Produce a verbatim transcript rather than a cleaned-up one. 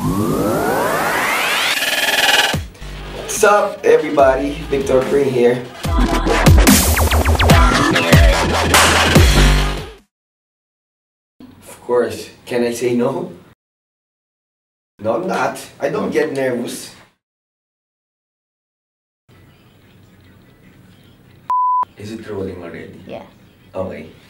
What's up, everybody? Victor Green here. Of course, can I say no? No, I'm not. I don't get nervous. Is it rolling already? Yeah. Okay.